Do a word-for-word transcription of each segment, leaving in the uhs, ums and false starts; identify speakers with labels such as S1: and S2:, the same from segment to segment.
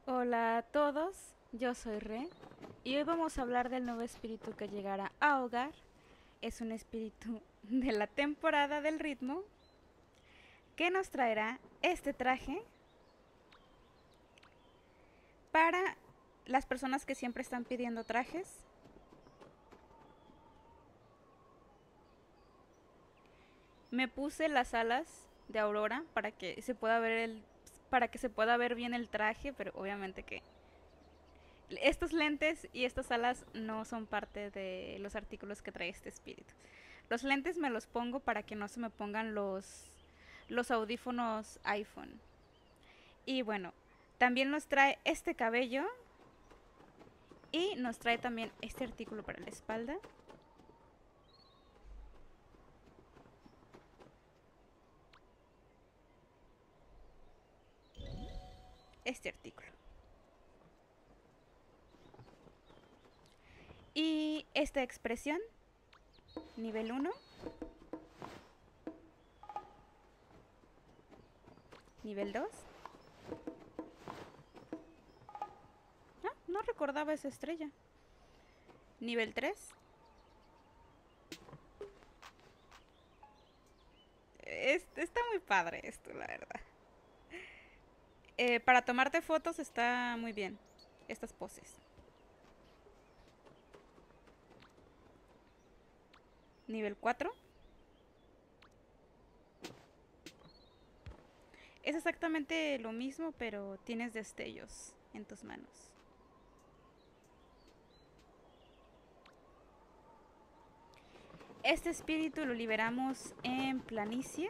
S1: Hola a todos, yo soy Re y hoy vamos a hablar del nuevo espíritu que llegará a Hogar. Es un espíritu de la temporada del ritmo que nos traerá este traje para las personas que siempre están pidiendo trajes. Me puse las alas de Aurora para que se pueda ver el para que se pueda ver bien el traje, pero obviamente que estos lentes y estas alas no son parte de los artículos que trae este espíritu. Los lentes me los pongo para que no se me pongan los, los audífonos iPhone. Y bueno, también nos trae este cabello y nos trae también este artículo para la espalda. Este artículo. Y esta expresión, nivel uno, nivel dos. Ah, no recordaba esa estrella. Nivel tres. Es, está muy padre esto, la verdad. Eh, para tomarte fotos está muy bien estas poses. Nivel cuatro. Es exactamente lo mismo, pero tienes destellos en tus manos. Este espíritu lo liberamos en Planicie.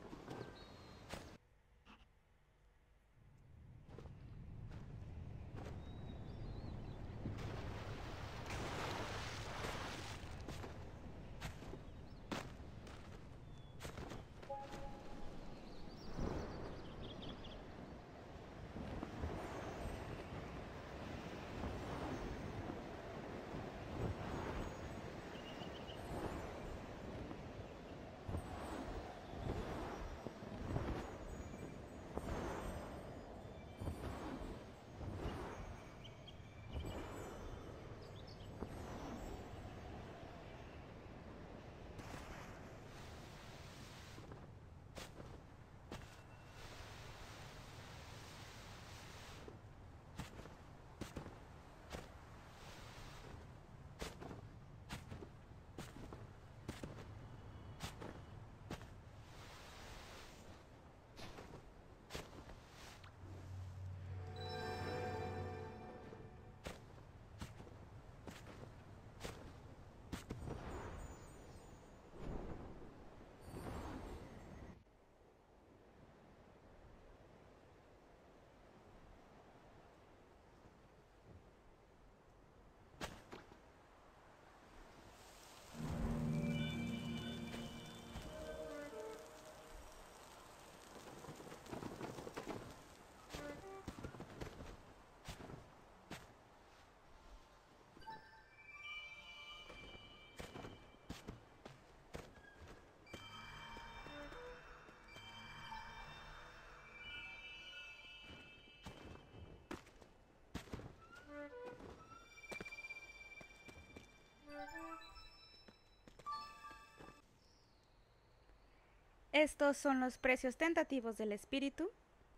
S1: Estos son los precios tentativos del espíritu.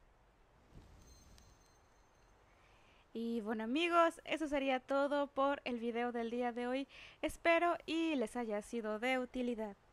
S1: Y bueno amigos, eso sería todo por el video del día de hoy. Espero y les haya sido de utilidad.